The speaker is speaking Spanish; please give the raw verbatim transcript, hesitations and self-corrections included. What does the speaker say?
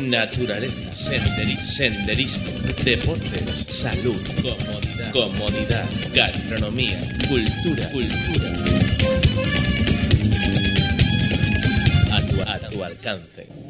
naturaleza, senderismo, senderismo, deportes, salud, comodidad, comodidad, gastronomía, cultura, cultura. A tu, a tu alcance.